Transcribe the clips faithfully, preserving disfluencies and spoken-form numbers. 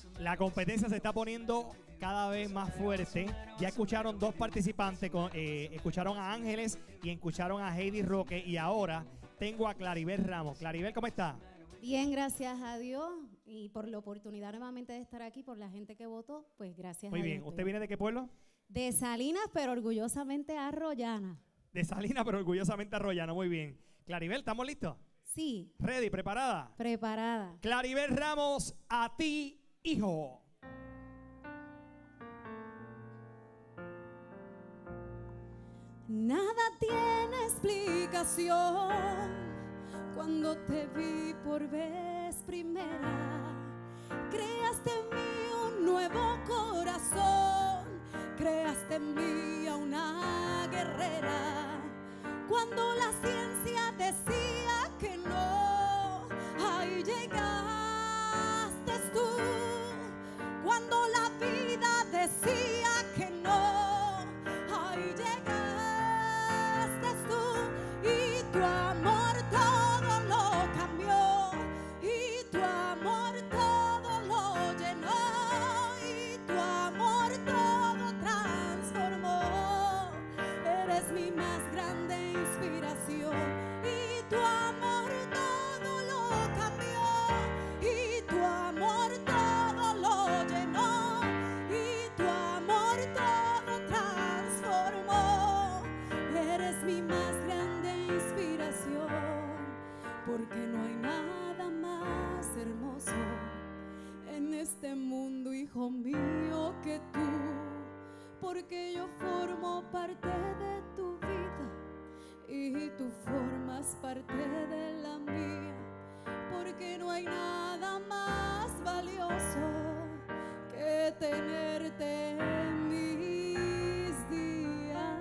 La competencia se está poniendo cada vez más fuerte. Ya escucharon dos participantes, con, eh, escucharon a Ángeles y escucharon a Heidi Roque. Y ahora tengo a Claribel Ramos. Claribel, ¿cómo está? Bien, gracias a Dios y por la oportunidad nuevamente de estar aquí, por la gente que votó, pues gracias Muy a bien. Dios. ¿Usted viene de qué pueblo? De Salinas, pero orgullosamente arroyana. De Salinas, pero orgullosamente arroyana. Muy bien. Claribel, ¿estamos listos? Sí. ¿Ready? ¿Preparada? Preparada. Claribel Ramos, a ti, hijo. Nada tiene explicación cuando te vi por vez primera. Creaste en mí un nuevo corazón, creaste en mí a una guerrera. Cuando la ciencia decía que no, ahí llegaste tú. Cuando la vida decía que no, ahí llegaste tú. Y tu amor todo lo cambió, y tu amor todo lo llenó, y tu amor todo transformó. Eres mi más grande inspiración, y tu amor todo lo cambió, y tu amor todo lo llenó, y tu amor todo transformó. Eres mi más grande inspiración, porque no hay nada más hermoso en este mundo, hijo mío, que tú, porque yo formo parte de tu vida y tú formas parte de la mía, porque no hay nada más valioso que tenerte en mis días.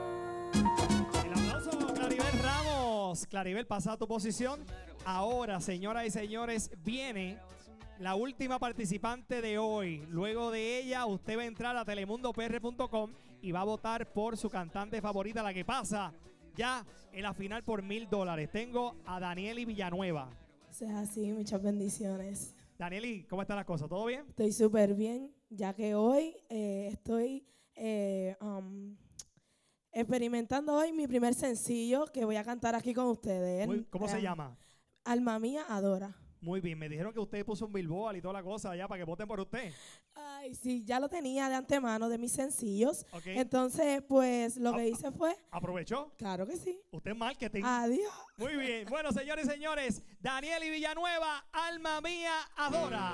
El aplauso, Claribel Ramos. Claribel, pasa a tu posición. Ahora, señoras y señores, viene la última participante de hoy. Luego de ella, usted va a entrar a telemundo p r punto com y va a votar por su cantante favorita, la que pasa ya en la final por mil dólares. Tengo a Daniely Villanueva. O sea, sí, muchas bendiciones. Daniely, ¿cómo están las cosas? ¿Todo bien? Estoy súper bien, ya que hoy eh, estoy eh, um, experimentando hoy mi primer sencillo que voy a cantar aquí con ustedes. Muy- ¿Cómo Eh, se llama? Alma Mía Adora. Muy bien, me dijeron que usted puso un billboard y toda la cosa allá para que voten por usted. Ay, sí, ya lo tenía de antemano de mis sencillos. Ok. Entonces, pues lo Ah, que hice fue, ¿Aprovechó? claro que sí. Usted es marketing. Adiós. Muy bien. Bueno, señores y señores, Daniely Villanueva, Alma Mía Adora.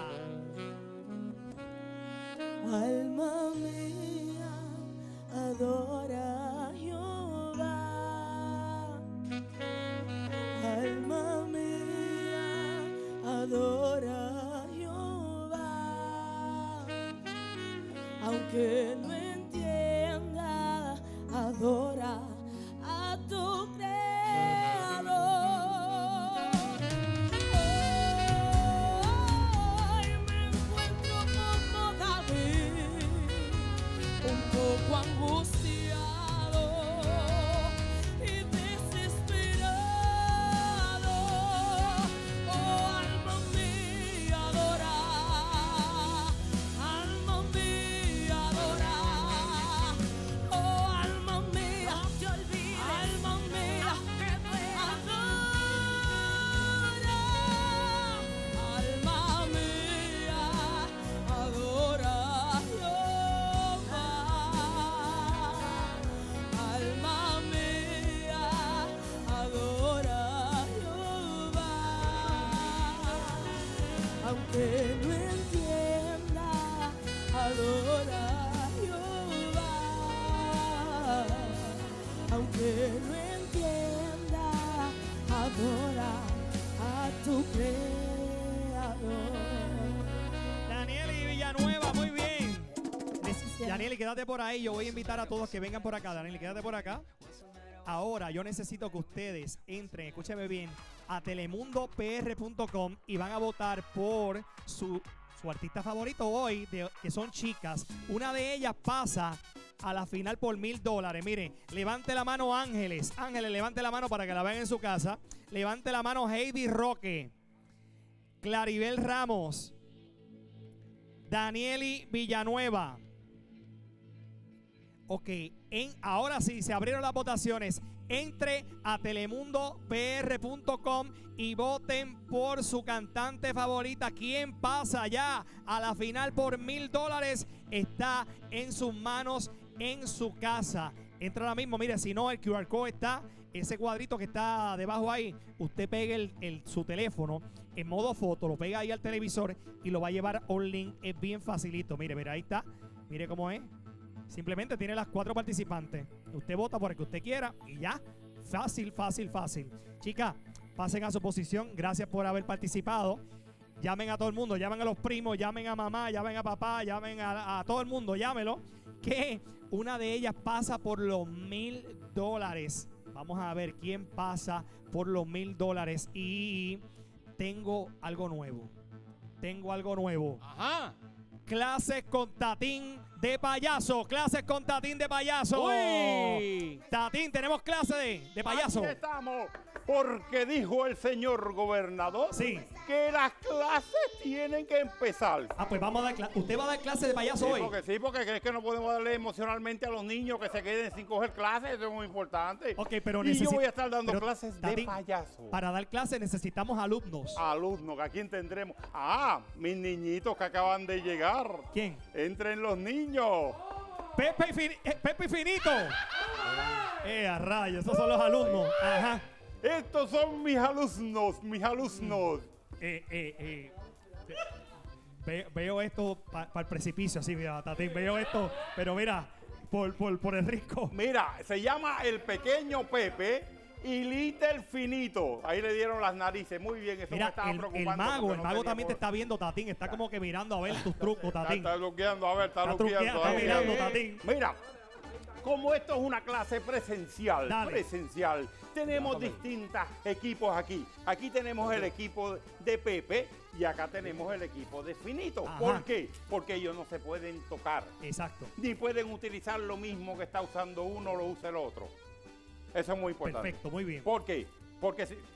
Alma mía, adora a Jehová. Alma mía, adora a Jehová. Aunque no entienda, adora a tu creador. Hoy me encuentro como David, un poco angustiado y desesperado. Oh, alma mía, adora, alma mía, adora. Oh, alma mía, no te olvides, alma mía, aunque duela, adora. Alma mía, adora a Jehová. Alma mía, adora a Jehová. Aunque no entienda, adora a Jehová. Aunque no entienda, adora a tu creador. Daniely Villanueva, muy bien. Gracias. Daniely, quédate por ahí. Yo voy a invitar a todos que vengan por acá. Daniely, quédate por acá. Ahora yo necesito que ustedes entren, escúcheme bien, a telemundo p r punto com y van a votar por su, su artista favorito hoy, de, que son chicas. Una de ellas pasa a la final por mil dólares. Miren, levante la mano Ángeles. Ángeles, levante la mano para que la vean en su casa. Levante la mano Heidi Roque. Claribel Ramos. Danieli Villanueva. Ok, en, ahora sí, se abrieron las votaciones. Entre a telemundo p r punto com y voten por su cantante favorita. ¿Quién pasa ya a la final por mil dólares? Está en sus manos, en su casa. Entra ahora mismo, mire, si no, el Q R code está, ese cuadrito que está debajo ahí. Usted pega el, el, su teléfono en modo foto, lo pega ahí al televisor y lo va a llevar a un link. Es bien facilito. Mire, mire, ahí está. Mire cómo es. Simplemente tiene las cuatro participantes. Usted vota por el que usted quiera y ya. Fácil, fácil, fácil. Chicas, pasen a su posición. Gracias por haber participado. Llamen a todo el mundo. Llamen a los primos. Llamen a mamá. Llamen a papá. Llamen a, a todo el mundo. Llámelo. Que una de ellas pasa por los mil dólares. Vamos a ver quién pasa por los mil dólares. Y tengo algo nuevo. Tengo algo nuevo. Ajá. Clases con Tatín de payaso. Clases con Tatín de payaso. Uy. Tatín, tenemos clase de, de payaso. Aquí estamos, porque dijo el señor gobernador Sí. que las clases tienen que empezar. Ah, pues vamos a dar clase. ¿Usted va a dar clase de payaso Sí, hoy? porque sí, porque es que no podemos darle emocionalmente a los niños que se queden sin coger clases, eso es muy importante. Ok, pero y yo necesi- voy a estar dando pero, clases Tatín, de payaso. Para dar clase necesitamos alumnos. Alumnos, ¿a quién tendremos? Ah, mis niñitos que acaban de llegar. ¿Quién? Entren los niños. Pepe y, Fin- eh, Pepe y Finito. Eh, a rayos, esos son los alumnos. Ajá. Estos son mis alumnos, mis alumnos. Eh, eh, eh. Ve- veo esto para el precipicio, así, mira, Tatín, veo esto, pero mira, por, por, por el risco. Mira, se llama el pequeño Pepe y Little Finito. Ahí le dieron las narices. Muy bien, eso me Mira, estaba el, el preocupando. mago, porque el no mago también te teníamos- está viendo, Tatín, está como que mirando a ver tus trucos, Está, Tatín. está luqueando, a ver, está, Está luqueando. truqueando, está ahí. mirando, Tatín. Mira, como esto es una clase presencial, Dale. presencial, tenemos distintos equipos aquí. Aquí tenemos el equipo de Pepe y acá tenemos el equipo de Finito. Ajá. ¿Por qué? Porque ellos no se pueden tocar, Exacto. ni pueden utilizar lo mismo que está usando uno, lo usa el otro. Eso es muy importante. Perfecto, muy bien. ¿Por qué? Porque si...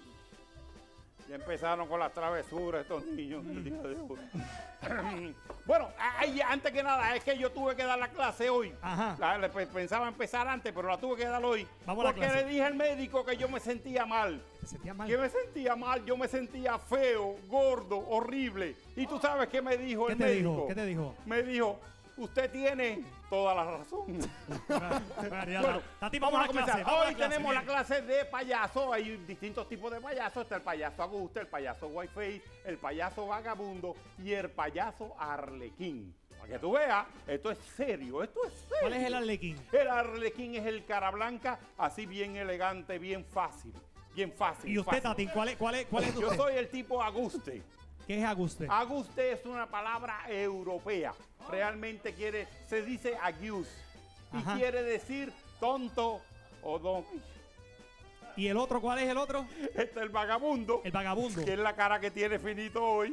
Ya empezaron con las travesuras estos niños el día de hoy. Bueno, ay, antes que nada, es que yo tuve que dar la clase hoy. Ajá. La- le- pe- pensaba empezar antes, pero la tuve que dar hoy. Vamos a la porque clase. le dije al médico que yo me sentía mal. ¿Te sentías mal? Que me sentía mal, yo me sentía feo, gordo, horrible. Y tú sabes qué me dijo ¿Qué el te médico. dijo? ¿Qué te dijo? Me dijo, usted tiene toda la razón. María, Bueno, Tati, vamos a comenzar. clase, vamos a Hoy clase, tenemos la bien. clase de payaso. Hay distintos tipos de payasos. Está el payaso Augusto, el payaso Whiteface, el payaso vagabundo y el payaso Arlequín. Para que tú veas, esto es serio, esto es serio. ¿Cuál es el arlequín? El Arlequín es el cara blanca, así bien elegante, bien fácil. Bien fácil. ¿Y usted, fácil. Tatín, cuál es, cuál es, cuál es Yo usted? soy el tipo Aguste. ¿Qué es Aguste? Aguste es una palabra europea. Realmente quiere, se dice agius. Y Ajá. quiere decir tonto o don. ¿Y el otro, cuál es el otro? Este es el vagabundo. El vagabundo. Que es la cara que tiene Finito hoy.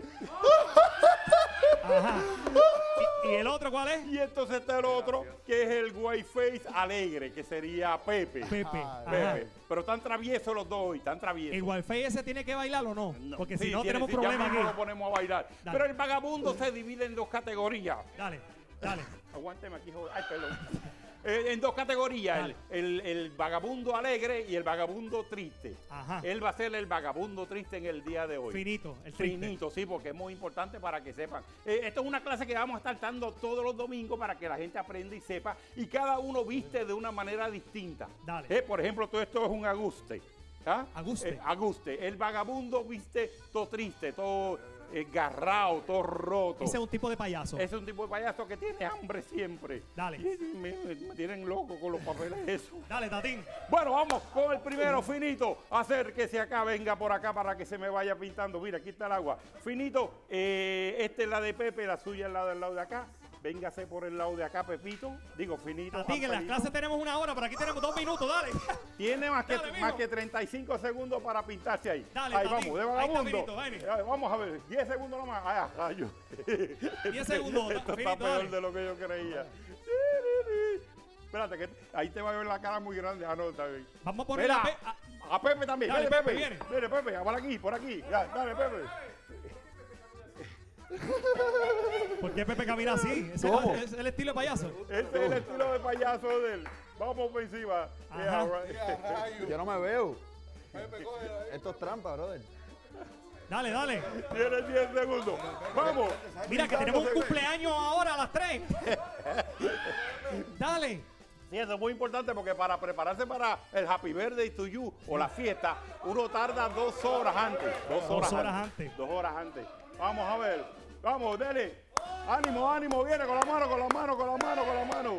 Ajá. ¿Y, y el otro cuál es? Y entonces está el otro, que es el whiteface alegre, que sería Pepe. Pepe. Ajá. Pepe. Pero están traviesos los dos hoy, están traviesos. ¿El Wi-Fi ese tiene que bailar o no? No, Porque sí, si no tiene- tenemos sí, ya problemas mismo aquí. lo ponemos a bailar. Dale. Pero el vagabundo se divide en dos categorías. Dale, dale. Aguánteme aquí, joven. Ay, perdón. Eh, en dos categorías, el, el- el vagabundo alegre y el vagabundo triste. Ajá. Él va a ser el vagabundo triste en el día de hoy. Finito, el triste. Finito, sí, porque es muy importante para que sepan. Eh, esto es una clase que vamos a estar dando todos los domingos para que la gente aprenda y sepa. Y cada uno viste de una manera distinta. Dale. Eh, por ejemplo, todo esto es un aguste. ¿Ah? Aguste. Eh, aguste. El vagabundo viste todo triste, todo eh, garrao, todo roto. Ese es un tipo de payaso. Ese es un tipo de payaso que tiene hambre siempre. Dale. Y Me, me- me tienen loco con los papeles esos. Dale, Tatín. Bueno, vamos con el primero, Finito. Acérquese acá, venga por acá para que se me vaya pintando. Mira, aquí está el agua. Finito, eh, esta es la de Pepe, la suya es la del lado de acá. Véngase por el lado de acá, Pepito. Digo, Finito. Tatín, en las Rafaelito. clases tenemos una hora, pero aquí tenemos dos minutos, dale. Tiene más que, Dale, mijo. más que treinta y cinco segundos para pintarse ahí. Dale, ahí Tatín. vamos, de Ahí está, vagabundo. Finito, ven. Eh, vamos a ver, diez segundos nomás. Ay, ah, rayo. diez segundos, Esto Finito, está peor dale. de lo que yo creía. Espérate, que ahí te va a ver la cara muy grande. Ah, no, está bien. Vamos a poner Mira, la pe- ah, a Pepe también. Dale, Dale, Pepe, Pepe. viene. Viene, Pepe, por aquí, por aquí. Ya, dale, Pepe. ¿Por qué Pepe camina así? ¿Ese ¿Cómo? es el estilo de payaso? Ese es el estilo de payaso de él. Vamos por encima. Ajá. Yeah, right. Yo no me veo. Esto es trampa, brother. Dale, dale. Tienes diez segundos. Vamos. Mira que tenemos un cumpleaños ahora a las tres. Dale. Sí, eso es muy importante porque para prepararse para el Happy Birthday to You o la fiesta, uno tarda dos horas antes. Dos horas, horas antes. antes. Dos horas antes. Vamos a ver. Vamos, dele. Ánimo, ánimo. Viene con la mano, con la mano, con la mano, con la mano.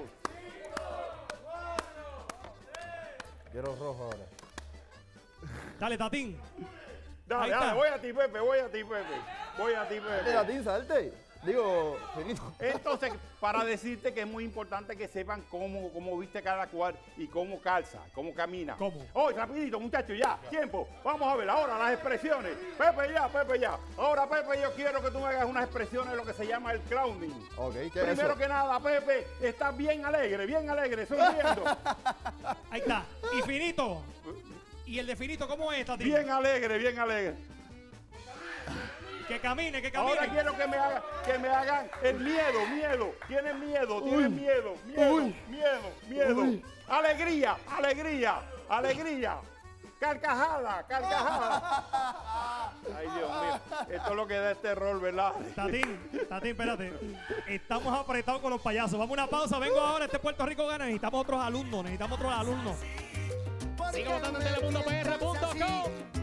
Quiero rojo ahora. Dale, Tatín. Dale, Ahí dale. está. Voy a ti, Pepe. Voy a ti, Pepe. Voy a ti, Salte, Pepe. Latín, salte. Digo, finito. Entonces, para decirte que es muy importante que sepan cómo, cómo viste cada cual y cómo calza, cómo camina. ¿Cómo? Hoy, rapidito, muchachos, ya, tiempo. Vamos a ver ahora las expresiones. Pepe, ya, Pepe, ya. Ahora, Pepe, yo quiero que tú me hagas unas expresiones de lo que se llama el clowning. Ok, ¿qué es Primero eso? que nada, Pepe, estás bien alegre, bien alegre, sonriendo. Ahí está. Y Finito. ¿Y el de Finito cómo es, Tatín? Bien alegre, bien alegre. Que camine, que camine. Ahora quiero que me, haga, que me hagan el miedo, miedo. Tienen miedo, tienen miedo, miedo, Uy. miedo, miedo. Uy. Alegría, alegría, alegría. Carcajada, carcajada. Ay, Dios mío. Esto es lo que da este rol, ¿verdad? Tatín, Tatín, espérate. Estamos apretados con los payasos. Vamos a una pausa. Vengo ahora. Este Puerto Rico gana. Necesitamos otros alumnos. Necesitamos otros alumnos. Sigue votando en telemundo P R punto com.